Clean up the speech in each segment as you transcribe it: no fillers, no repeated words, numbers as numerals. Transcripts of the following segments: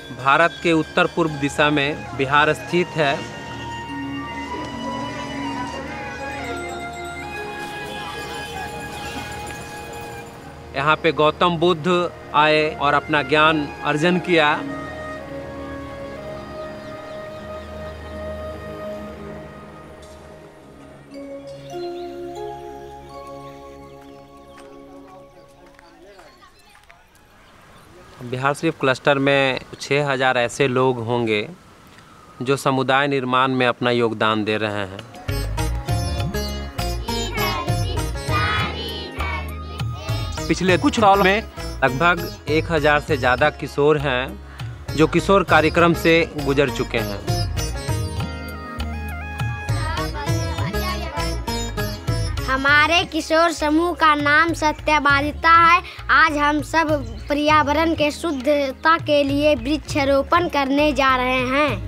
भारत के उत्तर पूर्व दिशा में बिहार स्थित है। यहाँ पे गौतम बुद्ध आए और अपना ज्ञान अर्जन किया। बिहार शरीफ क्लस्टर में 6000 ऐसे लोग होंगे जो समुदाय निर्माण में अपना योगदान दे रहे हैं। पिछले कुछ सालों में लगभग 1000 से ज़्यादा किशोर हैं जो किशोर कार्यक्रम से गुजर चुके हैं। हमारे किशोर समूह का नाम सत्यवादिता है। आज हम सब पर्यावरण के शुद्धता के लिए वृक्षारोपण करने जा रहे हैं।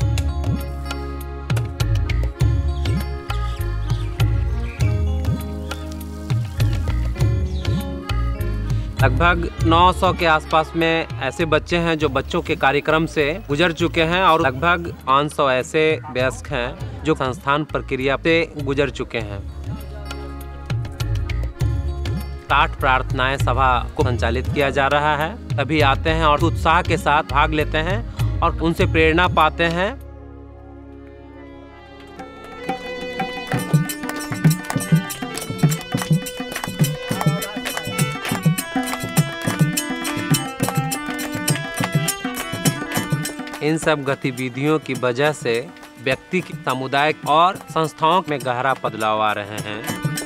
लगभग 900 के आसपास में ऐसे बच्चे हैं जो बच्चों के कार्यक्रम से गुजर चुके हैं और लगभग 500 ऐसे वयस्क हैं जो संस्थान प्रक्रिया से गुजर चुके हैं। 60 प्रार्थनाएं सभा को संचालित किया जा रहा है। सभी आते हैं और उत्साह के साथ भाग लेते हैं और उनसे प्रेरणा पाते हैं। इन सब गतिविधियों की वजह से व्यक्ति, समुदाय और संस्थाओं में गहरा बदलाव आ रहे हैं।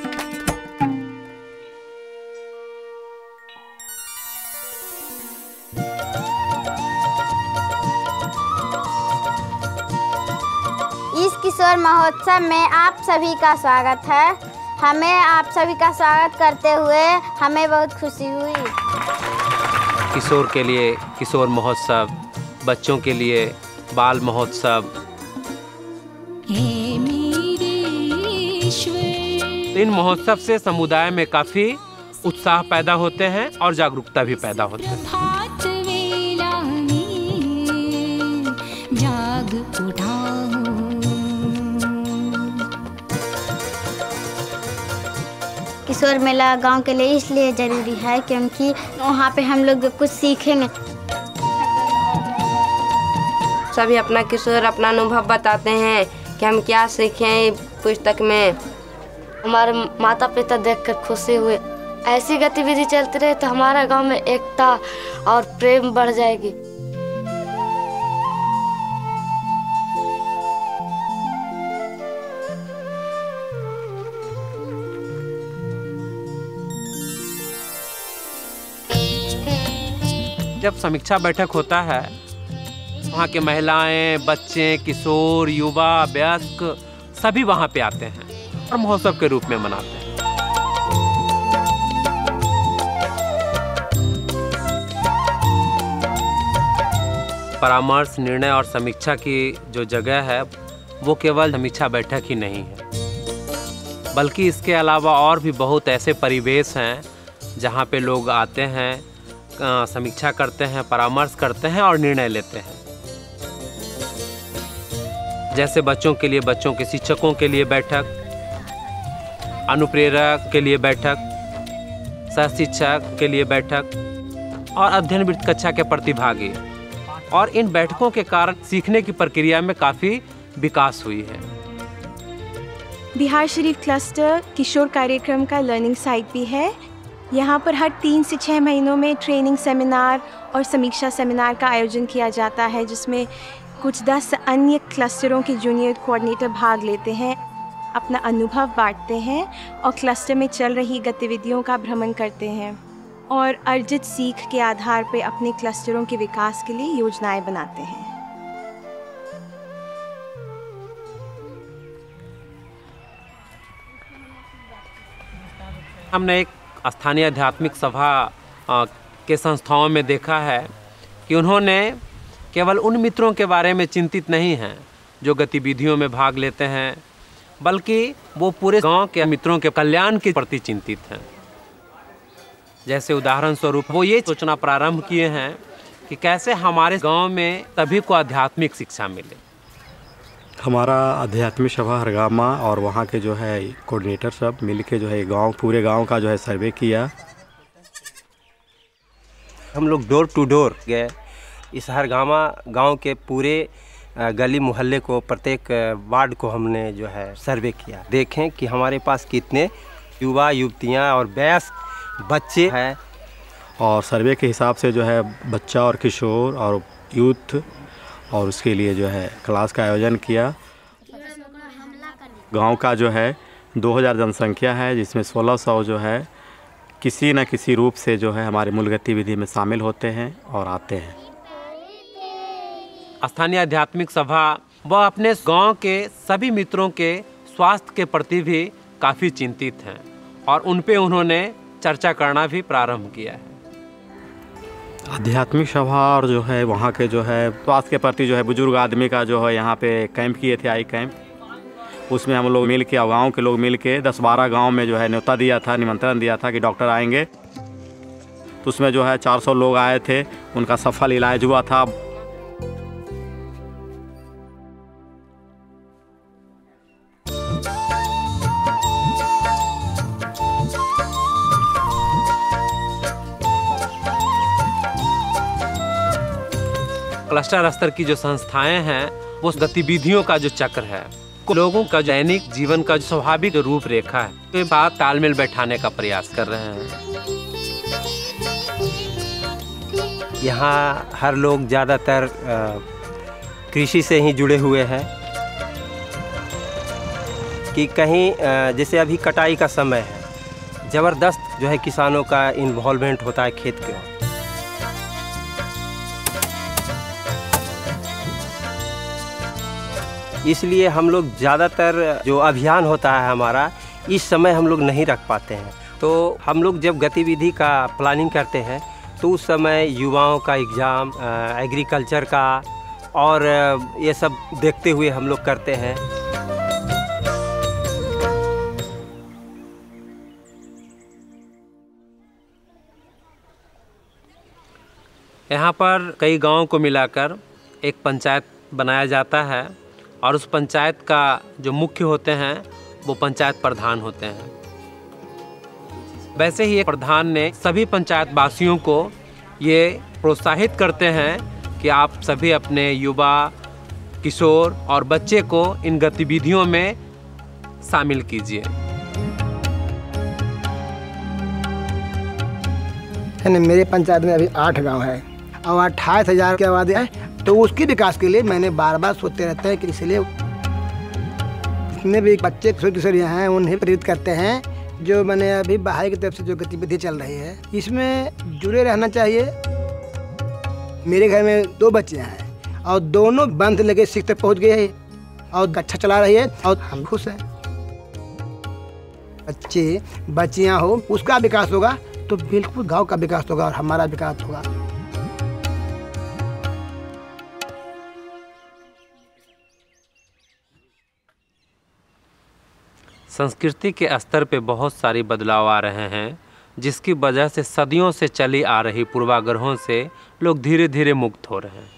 इस किशोर महोत्सव में आप सभी का स्वागत है। हमें आप सभी का स्वागत करते हुए हमें बहुत खुशी हुई। किशोर के लिए किशोर महोत्सव, बच्चों के लिए बाल महोत्सव। इन महोत्सव से समुदाय में काफी उत्साह पैदा होते हैं और जागरूकता भी पैदा होती है। किशोर मेला गांव के लिए इसलिए ज़रूरी है क्योंकि वहाँ पे हम लोग कुछ सीखेंगे। सभी अपना किशोर अपना अनुभव बताते हैं कि हम क्या सीखें पुस्तक में। हमारे माता पिता देखकर खुशी हुए। ऐसी गतिविधि चलती रहे तो हमारा गांव में एकता और प्रेम बढ़ जाएगी। जब समीक्षा बैठक होता है, वहाँ के महिलाएं, बच्चे, किशोर, युवा, वयस्क सभी वहाँ पे आते हैं और महोत्सव के रूप में मनाते हैं। परामर्श, निर्णय और समीक्षा की जो जगह है वो केवल समीक्षा बैठक ही नहीं है, बल्कि इसके अलावा और भी बहुत ऐसे परिवेश हैं जहाँ पे लोग आते हैं, समीक्षा करते हैं, परामर्श करते हैं और निर्णय लेते हैं। जैसे बच्चों के लिए बच्चों के शिक्षकों के लिए बैठक, अनुप्रेरक के लिए बैठक, सह शिक्षक के लिए बैठक और अध्ययन वृत्त कक्षा के प्रतिभागी। और इन बैठकों के कारण सीखने की प्रक्रिया में काफ़ी विकास हुई है। बिहार शरीफ क्लस्टर किशोर कार्यक्रम का लर्निंग साइट भी है। यहाँ पर हर 3 से 6 महीनों में ट्रेनिंग सेमिनार और समीक्षा सेमिनार का आयोजन किया जाता है, जिसमें कुछ 10 अन्य क्लस्टरों के जूनियर कोऑर्डिनेटर भाग लेते हैं, अपना अनुभव बांटते हैं और क्लस्टर में चल रही गतिविधियों का भ्रमण करते हैं और अर्जित सीख के आधार पर अपने क्लस्टरों के विकास के लिए योजनाएं बनाते हैं। हमने एक स्थानीय आध्यात्मिक सभा के संस्थाओं में देखा है कि उन्होंने केवल उन मित्रों के बारे में चिंतित नहीं हैं जो गतिविधियों में भाग लेते हैं, बल्कि वो पूरे गांव के मित्रों के कल्याण के प्रति चिंतित हैं। जैसे उदाहरण स्वरूप वो ये सोचना प्रारंभ किए हैं कि कैसे हमारे गांव में सभी को आध्यात्मिक शिक्षा मिले। हमारा आध्यात्मिक सभा हरगामा और वहाँ के जो है कोऑर्डिनेटर सब मिल के जो है पूरे गांव का जो है सर्वे किया। हम लोग डोर टू डोर गए, इस हरगामा गांव के पूरे गली मोहल्ले को, प्रत्येक वार्ड को हमने जो है सर्वे किया। देखें कि हमारे पास कितने युवा युवतियां और वयस्क बच्चे हैं। और सर्वे के हिसाब से जो है बच्चा और किशोर और यूथ और उसके लिए जो है क्लास का आयोजन किया। गांव का जो है 2000 जनसंख्या है, जिसमें 1600 जो है किसी न किसी रूप से जो है हमारे मूल गतिविधि में शामिल होते हैं और आते हैं। स्थानीय आध्यात्मिक सभा वह अपने गांव के सभी मित्रों के स्वास्थ्य के प्रति भी काफ़ी चिंतित हैं और उन पे उन्होंने चर्चा करना भी प्रारंभ किया है। आध्यात्मिक सभा और जो है वहाँ के जो है स्वास्थ्य के प्रति जो है बुजुर्ग आदमी का जो है यहाँ पे कैंप किए थे, आई कैंप। उसमें हम लोग मिल के, गाँव के लोग मिल के 10-12 गाँव में जो है न्योता दिया था, निमंत्रण दिया था कि डॉक्टर आएंगे। तो उसमें जो है 400 लोग आए थे, उनका सफल इलाज हुआ था। क्लस्टर स्तर की जो संस्थाएं हैं वो गतिविधियों का जो चक्र है, लोगों का दैनिक जीवन का जो स्वाभाविक रूपरेखा है, के साथ तालमेल बैठाने का प्रयास कर रहे हैं। यहाँ हर लोग ज़्यादातर कृषि से ही जुड़े हुए हैं कि कहीं जैसे अभी कटाई का समय है, ज़बरदस्त जो है किसानों का इन्वॉल्वमेंट होता है खेत के। इसलिए हम लोग ज़्यादातर जो अभियान होता है हमारा, इस समय हम लोग नहीं रख पाते हैं। तो हम लोग जब गतिविधि का प्लानिंग करते हैं तो उस समय युवाओं का एग्ज़ाम, एग्रीकल्चर का और ये सब देखते हुए हम लोग करते हैं। यहाँ पर कई गांवों को मिलाकर एक पंचायत बनाया जाता है और उस पंचायत का जो मुख्य होते हैं वो पंचायत प्रधान होते हैं। वैसे ही एक प्रधान ने सभी पंचायत वासियों को ये प्रोत्साहित करते हैं कि आप सभी अपने युवा, किशोर और बच्चे को इन गतिविधियों में शामिल कीजिए। मेरे पंचायत में अभी 8 गांव है और 28,000 की आबादी है, तो उसके विकास के लिए मैंने बार बार सोचते रहते हैं कि इसलिए जितने भी बच्चे किशोरियाँ हैं उन्हें प्रेरित करते हैं। जो मैंने अभी बाहर की तरफ से जो गतिविधि चल रही है इसमें जुड़े रहना चाहिए। मेरे घर में 2 बच्चियाँ हैं और दोनों बंद लगे शिक्षा तक पहुँच गए हैं और अच्छा चला रही है और हम खुश हैं। बच्चे बच्चियाँ हो, उसका विकास होगा तो बिल्कुल गाँव का विकास होगा और हमारा विकास होगा। संस्कृति के स्तर पे बहुत सारी बदलाव आ रहे हैं, जिसकी वजह से सदियों से चली आ रही पूर्वाग्रहों से लोग धीरे धीरे मुक्त हो रहे हैं।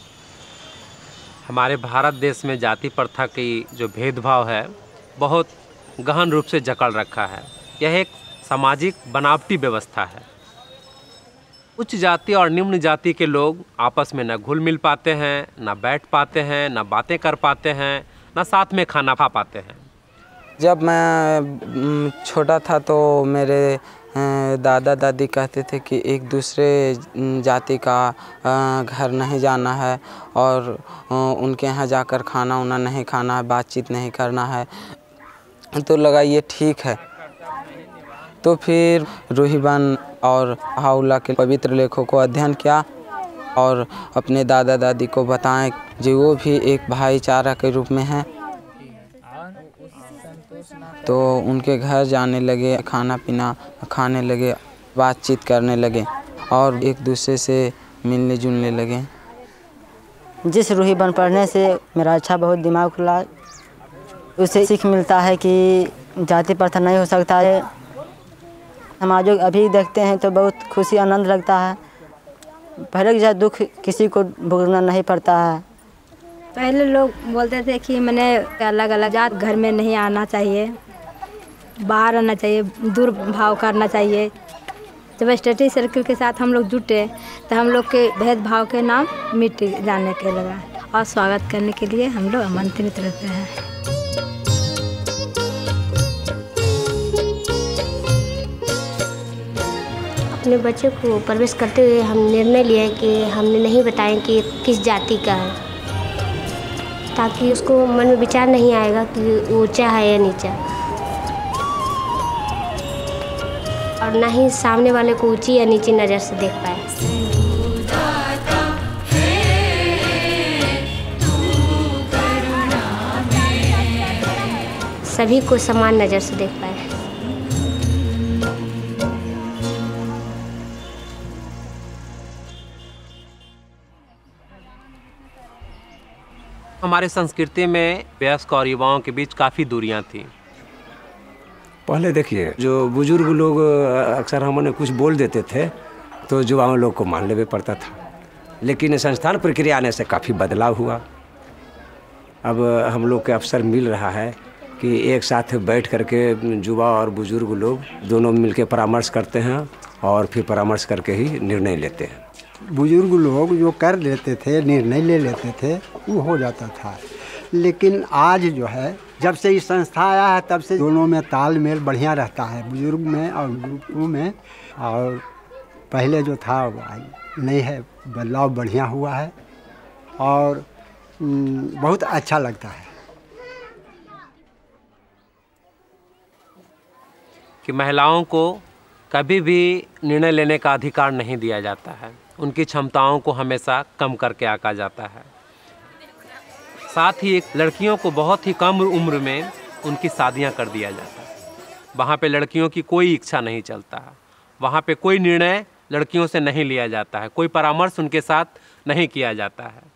हमारे भारत देश में जाति प्रथा की जो भेदभाव है बहुत गहन रूप से जकड़ रखा है। यह एक सामाजिक बनावटी व्यवस्था है। उच्च जाति और निम्न जाति के लोग आपस में न घुल मिल पाते हैं, न बैठ पाते हैं, न बातें कर पाते हैं, न साथ में खाना खा पाते हैं। जब मैं छोटा था तो मेरे दादा दादी कहते थे कि एक दूसरे जाति का घर नहीं जाना है और उनके यहाँ जाकर खाना उना नहीं खाना है, बातचीत नहीं करना है। तो लगा ये ठीक है। तो फिर रूहीबन और हाउला के पवित्र लेखों को अध्ययन किया और अपने दादा दादी को बताएं जो वो भी एक भाईचारा के रूप में हैं। तो उनके घर जाने लगे, खाना पीना खाने लगे, बातचीत करने लगे और एक दूसरे से मिलने जुलने लगे। जिस रूहीबन पढ़ने से मेरा अच्छा बहुत दिमाग खुला, उससे सीख मिलता है कि जाति प्रथा नहीं हो सकता है। समाजों अभी देखते हैं तो बहुत खुशी आनंद लगता है। पहले के जैसा दुख किसी को भुगतना नहीं पड़ता है। पहले लोग बोलते थे कि मैंने अलग अलग जात घर में नहीं आना चाहिए, बाहर आना चाहिए, दूर भाव करना चाहिए। जब स्टडी सर्कल के साथ हम लोग जुटे तो हम लोग के भेदभाव के नाम मिट जाने के लगा और स्वागत करने के लिए हम लोग आमंत्रित रहते हैं। अपने बच्चे को प्रवेश करते हुए हम निर्णय लिया कि हमने नहीं बताएं कि किस जाति का है, ताकि उसको मन में विचार नहीं आएगा कि ऊंचा है या नीचा, और ना ही सामने वाले को ऊंची या नीची नज़र से देख पाए। सभी को समान नज़र से देख पाए। हमारे संस्कृति में वयस्क और युवाओं के बीच काफ़ी दूरियां थी। पहले देखिए, जो बुजुर्ग लोग अक्सर हमने कुछ बोल देते थे तो युवाओं लोग को मान लेना पड़ता था, लेकिन संस्थान प्रक्रिया आने से काफ़ी बदलाव हुआ। अब हम लोग के अवसर मिल रहा है कि एक साथ बैठ करके युवा और बुजुर्ग लोग दोनों मिलकर परामर्श करते हैं और फिर परामर्श करके ही निर्णय लेते हैं। बुजुर्ग लोग जो कर लेते थे, निर्णय ले लेते थे, वो हो जाता था। लेकिन आज जो है, जब से ये संस्था आया है तब से दोनों में तालमेल बढ़िया रहता है, बुजुर्ग में और बुजुर्गों में। और पहले जो था नहीं है, बदलाव बढ़िया हुआ है और बहुत अच्छा लगता है कि महिलाओं को कभी भी निर्णय लेने का अधिकार नहीं दिया जाता है, उनकी क्षमताओं को हमेशा कम करके आंका जाता है। साथ ही लड़कियों को बहुत ही कम उम्र में उनकी शादियां कर दिया जाता है। वहाँ पे लड़कियों की कोई इच्छा नहीं चलता है, वहाँ पे कोई निर्णय लड़कियों से नहीं लिया जाता है, कोई परामर्श उनके साथ नहीं किया जाता है।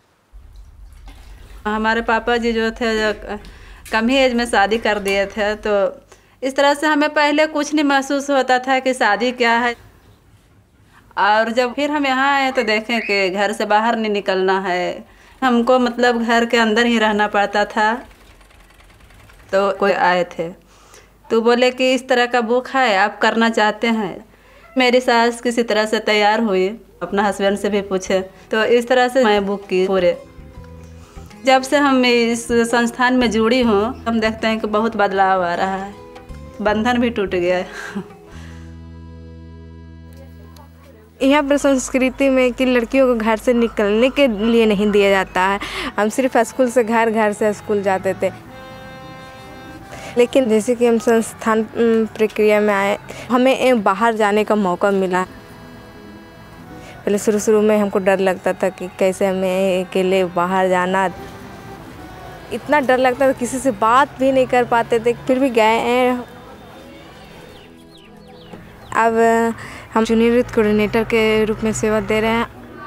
हमारे पापा जी जो थे कम ही एज में शादी कर दिए थे, तो इस तरह से हमें पहले कुछ नहीं महसूस होता था कि शादी क्या है। और जब फिर हम यहाँ आए तो देखें कि घर से बाहर नहीं निकलना है, हमको मतलब घर के अंदर ही रहना पड़ता था। तो कोई आए थे तो बोले कि इस तरह का बुक है, आप करना चाहते हैं। मेरी सास किसी तरह से तैयार हुई, अपना हस्बैंड से भी पूछे, तो इस तरह से मैं बुक की पूरे। जब से हम इस संस्थान में जुड़ी हूँ, हम देखते हैं कि बहुत बदलाव आ रहा है, बंधन भी टूट गया है। यहाँ पर संस्कृति में कि लड़कियों को घर से निकलने के लिए नहीं दिया जाता है। हम सिर्फ स्कूल से घर, घर से स्कूल जाते थे। लेकिन जैसे कि हम संस्थान प्रक्रिया में आए, हमें बाहर जाने का मौका मिला। पहले शुरू में हमको डर लगता था कि कैसे हमें अकेले बाहर जाना, इतना डर लगता था, किसी से बात भी नहीं कर पाते थे। फिर भी गए हैं। अब हम जूनियर यूथ कोऑर्डिनेटर के रूप में सेवा दे रहे हैं।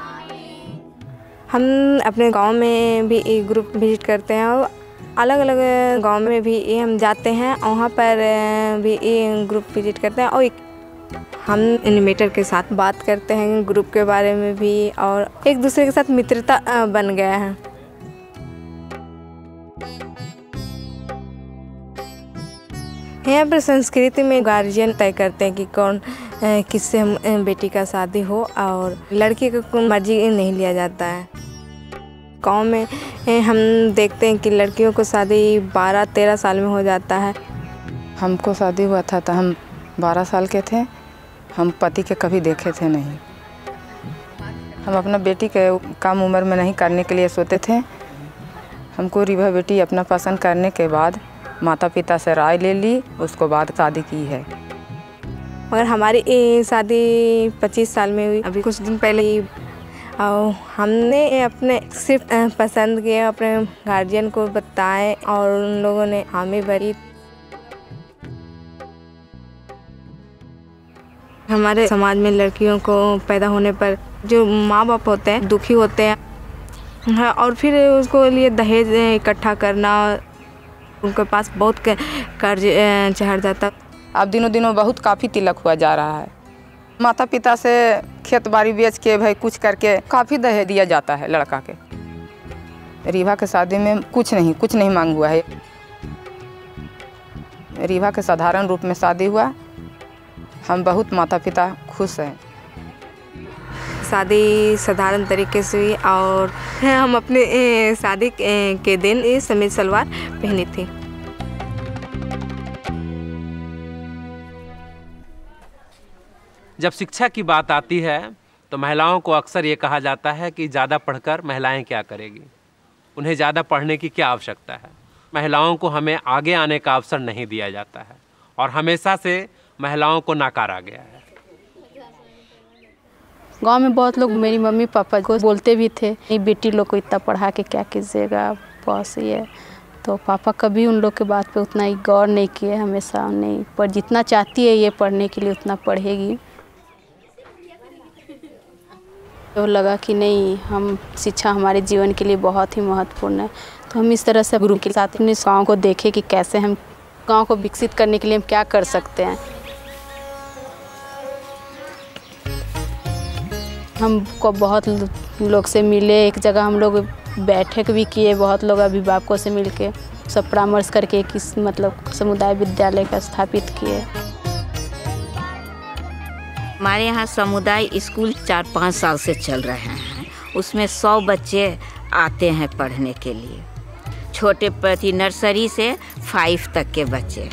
हम अपने गांव में भी एक ग्रुप विजिट करते हैं और अलग अलग गांव में भी हम जाते हैं, वहाँ पर भी एक ग्रुप विजिट करते हैं और हम एनिमेटर के साथ बात करते हैं ग्रुप के बारे में भी, और एक दूसरे के साथ मित्रता बन गया है। यहाँ पर संस्कृति में गार्जियन तय करते हैं कि कौन किससे हम बेटी का शादी हो, और लड़की को मर्जी नहीं लिया जाता है। गांव में हम देखते हैं कि लड़कियों को शादी 12-13 साल में हो जाता है। हमको शादी हुआ था तो हम 12 साल के थे। हम पति के कभी देखे थे नहीं। हम अपना बेटी के कम उम्र में नहीं करने के लिए सोचते थे। हमको रिवा बेटी अपना पसंद करने के बाद माता पिता से राय ले ली, उसको बाद शादी की है। मगर हमारी शादी 25 साल में हुई, अभी कुछ दिन पहले ही। और हमने अपने सिर्फ पसंद किए, अपने गार्जियन को बताएं और उन लोगों ने हामी भरी। हमारे समाज में लड़कियों को पैदा होने पर जो माँ बाप होते हैं दुखी होते हैं, और फिर उसको लिए दहेज इकट्ठा करना, उनके पास बहुत कर्ज चढ़ जाता। अब दिनों दिनों बहुत काफ़ी तिलक हुआ जा रहा है। माता पिता से खेत बाड़ी बेच के भाई कुछ करके काफ़ी दहेज दिया जाता है लड़का के। रीवा के शादी में कुछ नहीं मांग हुआ है। रीवा के साधारण रूप में शादी हुआ। हम बहुत माता पिता खुश हैं। शादी साधारण तरीके से हुई और हम अपने शादी के दिन समीज सलवार पहनी थी। जब शिक्षा की बात आती है तो महिलाओं को अक्सर ये कहा जाता है कि ज़्यादा पढ़कर महिलाएं क्या करेगी, उन्हें ज़्यादा पढ़ने की क्या आवश्यकता है। महिलाओं को हमें आगे आने का अवसर नहीं दिया जाता है और हमेशा से महिलाओं को नकारा गया है। गांव में बहुत लोग मेरी मम्मी पापा को बोलते भी थे, ये बेटी लोग को इतना पढ़ा के क्या कीजिएगा, बस ये। तो पापा कभी उन लोग के बात पे उतना ही गौर नहीं किए, हमेशा नहीं, पर जितना चाहती है ये पढ़ने के लिए उतना पढ़ेगी। तो लगा कि नहीं, हम शिक्षा हमारे जीवन के लिए बहुत ही महत्वपूर्ण है। तो हम इस तरह से गुरु के साथ अपने गाँव को देखे कि कैसे हम गाँव को विकसित करने के लिए हम क्या कर सकते हैं। हमको बहुत लोग से मिले, एक जगह हम लोग बैठक भी किए, बहुत लोग अभिभावकों से मिलके सब परामर्श करके किस मतलब समुदाय विद्यालय का स्थापित किए। हमारे यहाँ समुदाय स्कूल 4-5 साल से चल रहे हैं। उसमें 100 बच्चे आते हैं पढ़ने के लिए। छोटे प्रति नर्सरी से 5 तक के बच्चे।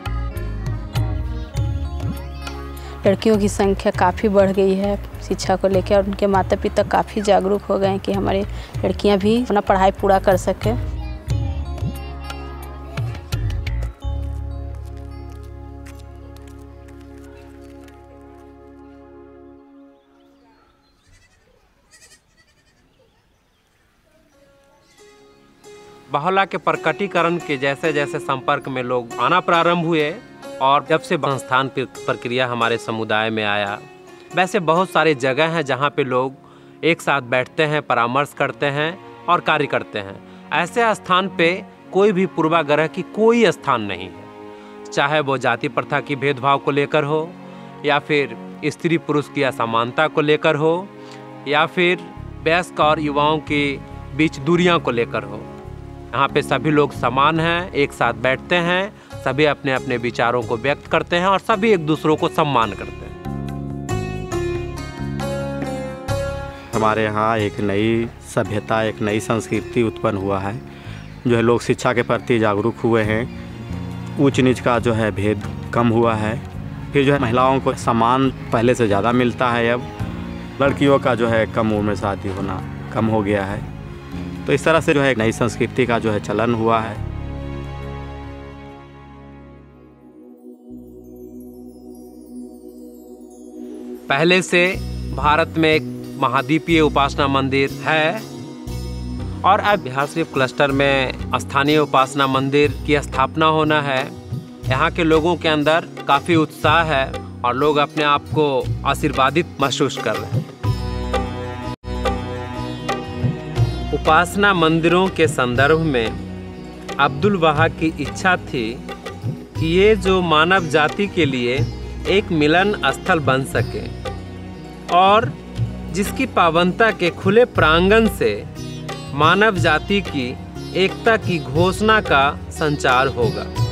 लड़कियों की संख्या काफ़ी बढ़ गई है शिक्षा को लेकर और उनके माता पिता काफ़ी जागरूक हो गए हैं कि हमारे लड़कियां भी अपना पढ़ाई पूरा कर सकें। बाहुला के प्रकटीकरण के जैसे जैसे संपर्क में लोग आना प्रारंभ हुए और जब से संस्थान प्रक्रिया हमारे समुदाय में आया, वैसे बहुत सारे जगह हैं जहाँ पे लोग एक साथ बैठते हैं, परामर्श करते हैं और कार्य करते हैं। ऐसे स्थान पे कोई भी पूर्वाग्रह की कोई स्थान नहीं है, चाहे वो जाति प्रथा की भेदभाव को लेकर हो या फिर स्त्री पुरुष की असमानता को लेकर हो या फिर वयस्क और युवाओं के बीच दूरियां को लेकर हो। यहाँ पे सभी लोग समान हैं, एक साथ बैठते हैं, सभी अपने अपने विचारों को व्यक्त करते हैं और सभी एक दूसरों को सम्मान करते हैं। हमारे यहाँ एक नई सभ्यता, एक नई संस्कृति उत्पन्न हुआ है। जो है लोग शिक्षा के प्रति जागरूक हुए हैं, ऊंच नीच का जो है भेद कम हुआ है। फिर जो है महिलाओं को सम्मान पहले से ज़्यादा मिलता है। अब लड़कियों का जो है कम उम्र में शादी होना कम हो गया है। तो इस तरह से जो है एक नई संस्कृति का जो है चलन हुआ है। पहले से भारत में एक महाद्वीपीय उपासना मंदिर है और अब बिहार शरीफ क्लस्टर में स्थानीय उपासना मंदिर की स्थापना होना है। यहाँ के लोगों के अंदर काफ़ी उत्साह है और लोग अपने आप को आशीर्वादित महसूस कर रहे हैं। उपासना मंदिरों के संदर्भ में अब्दुल वहाब की इच्छा थी कि ये जो मानव जाति के लिए एक मिलन स्थल बन सके और जिसकी पावनता के खुले प्रांगण से मानव जाति की एकता की घोषणा का संचार होगा।